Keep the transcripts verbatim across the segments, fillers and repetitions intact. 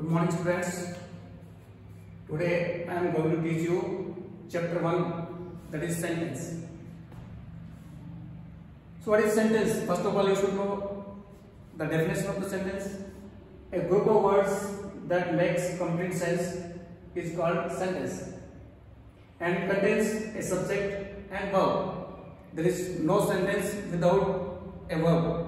Good morning students. Today I am going to teach you chapter one, that is sentence. So what is sentence? First of all you should know the definition of the sentence. A group of words that makes complete sense is called sentence and it contains a subject and verb. There is no sentence without a verb.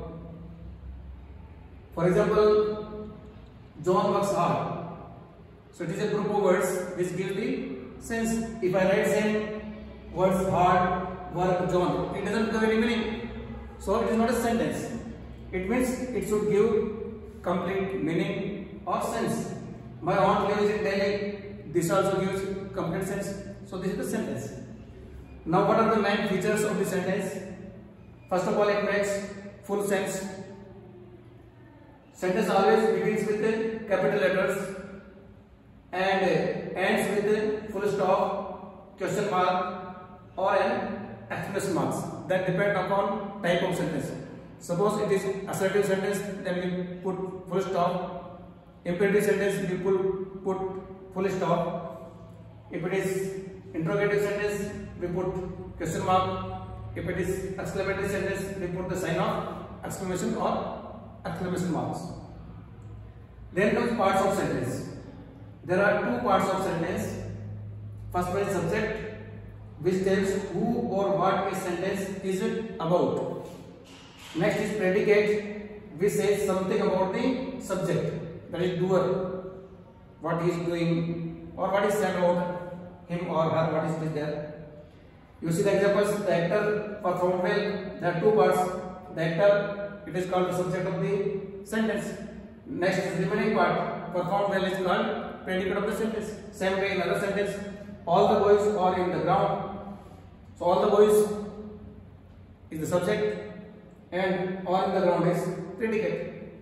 For example, John works hard. So it is a group of words which give the sense. If I write same words hard, work, John, it doesn't give any meaning. So it is not a sentence. It means it should give complete meaning or sense. My aunt lives in Delhi. This also gives complete sense. So this is the sentence. Now what are the main features of the sentence? First of all, it makes full sense. Sentence always begins with the capital letters and ends with the full stop, question mark or an exclamation marks. That depend upon type of sentence. Suppose it is assertive sentence, then we put full stop. Imperative sentence, we put, put full stop. If it is interrogative sentence, we put question mark. If it is exclamatory sentence, we put the sign of exclamation or exclamation marks. Then comes parts of sentence. There are two parts of sentence. First one is subject, which tells who or what a sentence is about. Next is predicate, which says something about the subject, that is doer, what he is doing or what is said about him or her, what is there. You see the examples. The actor performed well. There are two parts. The actor, it is called the subject of the sentence. Next is the remaining part. Performed well is called predicate of the sentence. Same way in other sentence. All the boys are in the ground. So all the boys is the subject and all in the ground is predicate.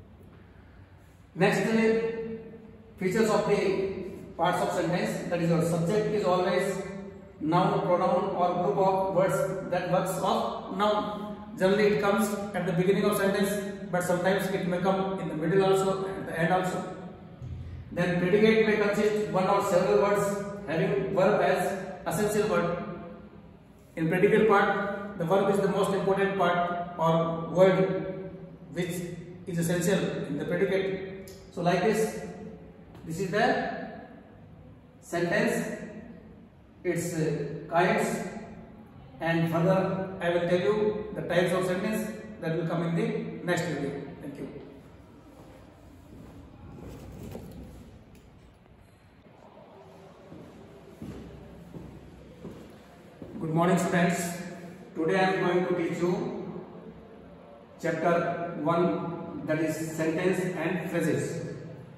Next, the features of the parts of sentence. That is, your subject is always noun, pronoun or group of words that works of noun. Generally it comes at the beginning of sentence, but sometimes it may come in the middle also and the end also. Then predicate may consist one or several words having verb as essential word. In predicate part, the verb is the most important part or word which is essential in the predicate. So like this, this is the sentence, its uh, kinds, and further I will tell you the types of sentence that will come in the next video. Thank you. Good morning students. Today I am going to teach you chapter one, that is sentence and phrases.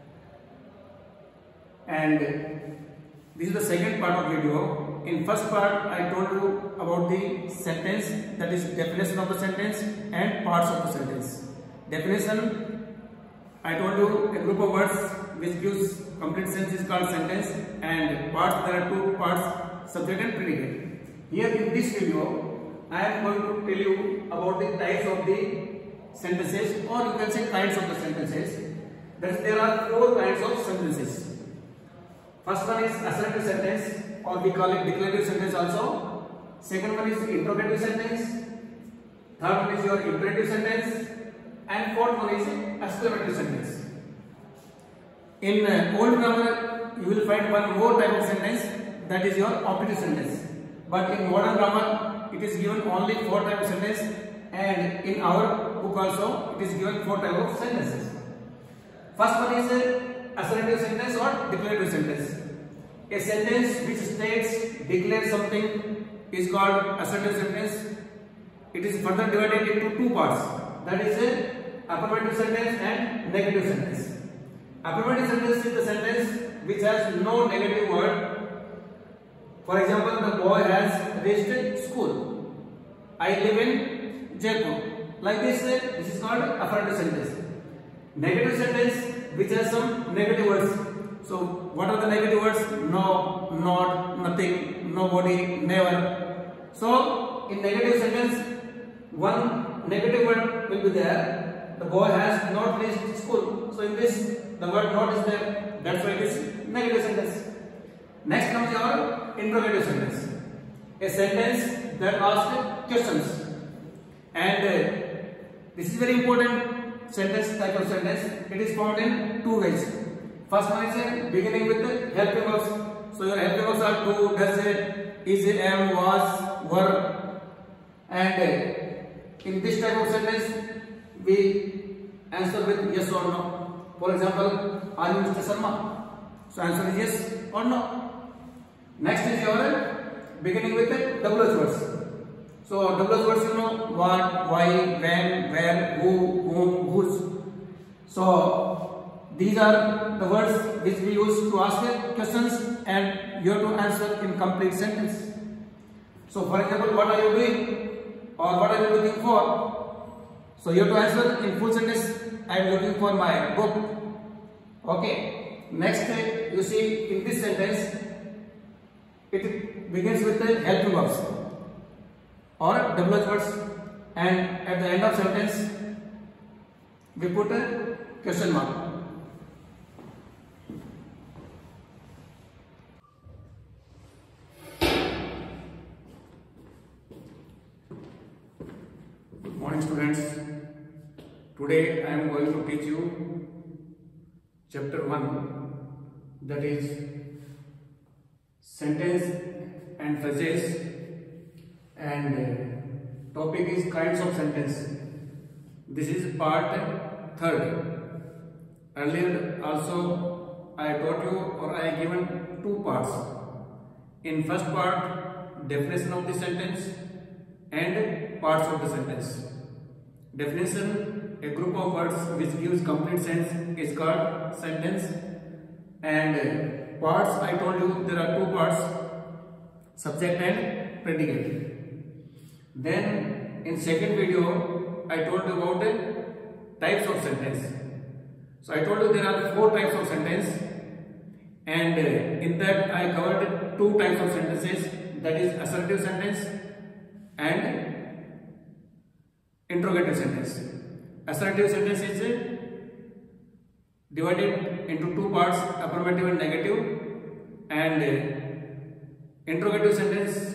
And this is the second part of video. In first part I told you about the sentence, that is definition of the sentence and parts of the sentence. Definition, I told you a group of words which gives complete sense is called sentence, and parts, there are two parts, subject and predicate. Here in this video I am going to tell you about the types of the sentences, or you can say kinds of the sentences. That there are four kinds of sentences. First one is assertive sentence, or we call it declarative sentence also. Second one is interrogative sentence. Third one is your imperative sentence, and fourth one is exclamatory sentence. In uh, old grammar you will find one more type of sentence, that is your operative sentence. But in modern grammar it is given only four types of sentence, and in our book also it is given four types of sentences. First one is uh, assertive sentence or declarative sentence. A sentence which states, declares something is called assertive sentence. It is further divided into two parts, that is a affirmative sentence and negative sentence. Affirmative sentence is the sentence which has no negative word. For example, the boy has reached school. I live in Jaipur. Like this, this is called affirmative sentence. Negative sentence which has some negative words. So what are the negative words? No, not, nothing, nobody, never. So in negative sentence, one negative word will be there. The boy has not reached school. So in this The word not is there. That's why it is negative sentence. Next comes your interrogative sentence. A sentence that asks questions. And uh, this is very important sentence type of sentence. It is found in two ways. First one is uh, beginning with the helping verbs. So your helping verbs are do, does, is, am, was, were. And uh, in this type of sentence, we answer with yes or no. For example, are you Mister Sharma? So answer is yes or no. Next is your beginning with the W H words. So W H words you know what, why, when, where, who, whom, whose. So these are the words which we use to ask questions and you have to answer in complete sentence. So for example, what are you doing or what are you looking for? So you have to answer in full sentence. I am looking for my book. Okay. Next, you see in this sentence, it begins with the helping verbs or W H words, and at the end of sentence, we put a question mark. Good morning, students. Today I am going to teach you chapter one, that is sentence and phrases, and uh, topic is kinds of sentence. This is part third. Earlier also I taught you or I have given two parts. In first part, definition of the sentence and parts of the sentence. Definition: a group of words which gives complete sense is called sentence. And parts, I told you there are two parts, subject and predicate. Then in second video I told you about the types of sentence. So I told you there are four types of sentence, and in that I covered two types of sentences, that is assertive sentence and interrogative sentence. Assertive sentence is divided into two parts, affirmative and negative, and interrogative sentence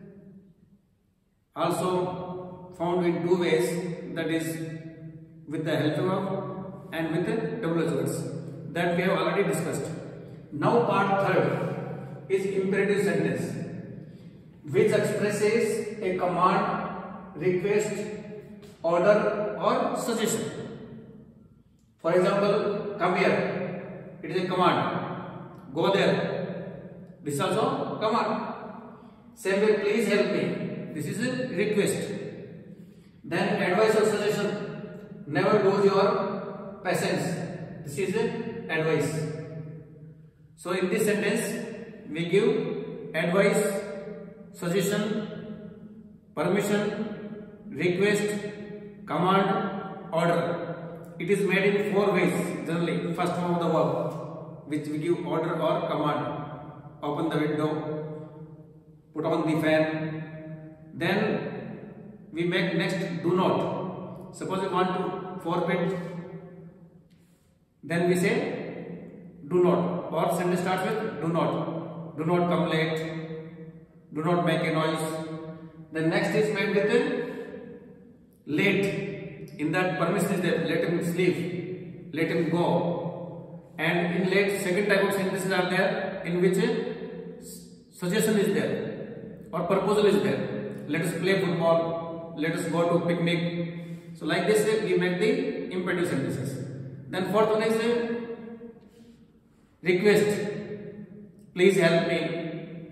also found in two ways, that is with the helping verb and with the W H words, that we have already discussed. Now part third is imperative sentence, which expresses a command, request, order or suggestion. For example, come here, it is a command. Go there, this is also command. Same way, please help me, this is a request. Then advice or suggestion, never lose your patience, this is a advice. So in this sentence, we give advice, suggestion, permission, request, command, order. It is made in four ways generally. First form of the verb, which we give order or command. Open the window, put on the fan. Then we make next do not. Suppose we want to forfeit, then we say do not, or sentence starts with do not. Do not come late, do not make a noise. Then next is made with late. In that permission is there, let him sleep, let him go. And in late, second type of sentences are there, in which suggestion is there or proposal is there. Let us play football, let us go to picnic. So like this we make the imperative sentences. Then fourth one is request. Please help me,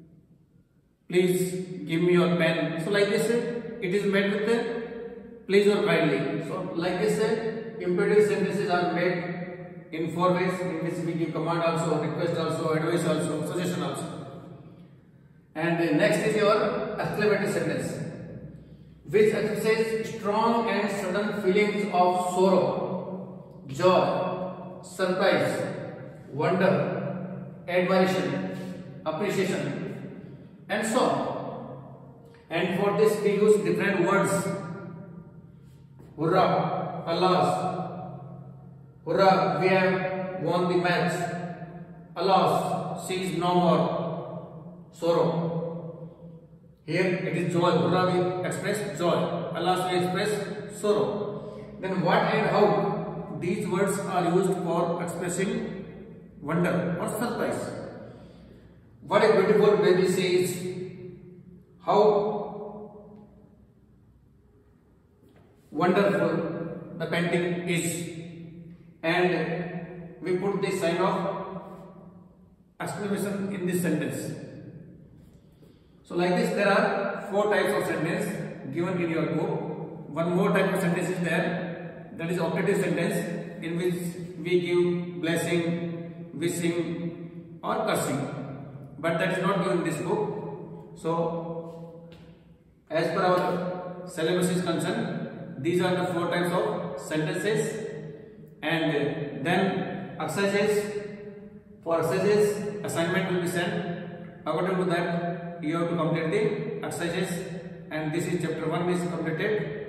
please give me your pen. So like this it is made with the please or kindly. So like this imperative sentences are made in four ways, in which we give command also, request also, advice also, suggestion also. And next is your exclamative sentence, which expresses strong and sudden feelings of sorrow, joy, surprise, wonder, admiration, appreciation, and so on. And for this we use different words. Hurrah, alas, hurrah, we have won the match. Alas, she is no more. Sorrow. Here it is joy. Hurrah we express joy. Alas we express sorrow. Then what and how? These words are used for expressing wonder or surprise. What a beautiful baby she is. How wonderful the painting is. And we put the sign of exclamation in this sentence. So like this there are four types of sentence given in your book. One more type of sentence is there, that is optative sentence, in which we give blessing, wishing or cursing, but that is not given in this book. So as per our syllabus is concerned, these are the four types of sentences. And then exercises, for exercises assignment will be sent. According to that you have to complete the exercises, and this is chapter one is completed.